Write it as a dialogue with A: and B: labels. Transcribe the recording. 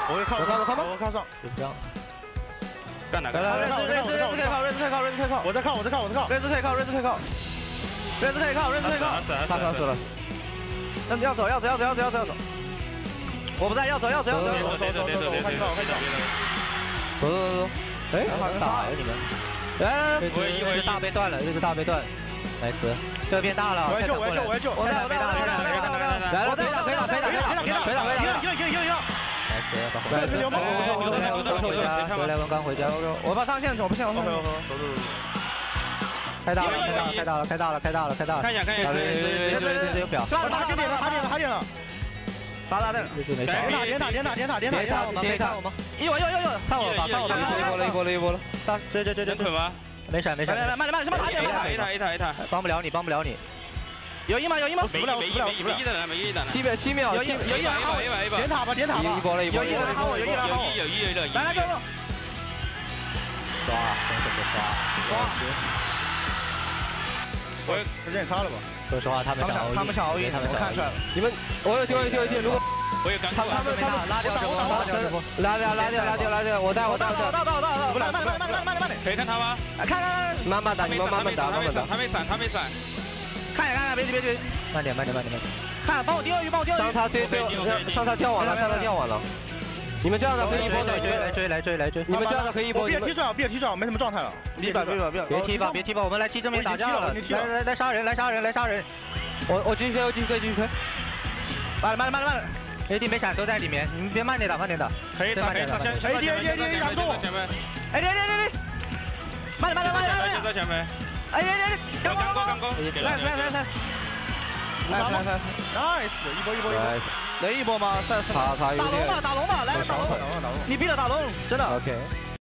A: 我会靠，我靠上，
B: 就这样。
C: 干哪个？
D: 瑞兹可以靠，瑞兹可以靠，瑞兹可以靠。
A: 我在靠，我在靠，我在靠。
D: 瑞兹可以靠，瑞兹可以靠。瑞兹可以靠，瑞兹可以靠。
B: 死了。
D: 要走。我不在，要走。
A: 走。
B: 哎，好像打了你们。哎，瑞兹大被断了，瑞兹大被断。来吃，这边大了。
A: 我要救。
D: 我在。
B: 来了，可以打。来吃，回来文刚回家。
D: 我怕上线，我不信。
A: 走。
B: 开大了。
C: 看一下，
B: 对，有表。
A: 他点了。
D: 发大的。
B: 没事。
A: 点塔。
B: 我们。
D: 一我
B: 看我了，一波了。这。
C: 能捆吗？
B: 没闪。
D: 慢什么打
C: ？A 塔。
B: 帮不了你。
D: 有一吗？
A: 死不了。
C: 没一的。
B: 7秒。
D: 有一人薅我。
A: 点塔吧。
B: 一波了。
D: 有一人薅我。来给我。
B: 刷。
A: 我时间也差了吧？
B: 说实话，他们想熬夜，
D: 我看出来了。
B: 你们，我有听，如果
C: 我有感
B: 他们拉掉，我带，
D: 到，
A: 慢点，
C: 可以看他吗？
D: 看，
B: 慢慢打，你们慢慢打，
C: 他没闪，
D: 看，别急，
B: 慢点，
D: 看，帮我丢鱼，
B: 上他对，上他跳网了，你们这样的可以一波来追，你们这样的可以一波，
A: 别踢出来，没什么状态了，
D: 别
B: 踢吧，我们来踢正面打架了，来杀人，我继续推，
D: 慢点。
B: AD 没闪，都在里面，你们别慢点打，
C: 可以上，AD
A: 打不动，
D: 哎，慢点，
C: 在前面，
D: 哎，
C: 刚过
A: ，nice，一波，
D: 能一波吗？打龙吧，来，你逼了打龙，真的
B: ，OK。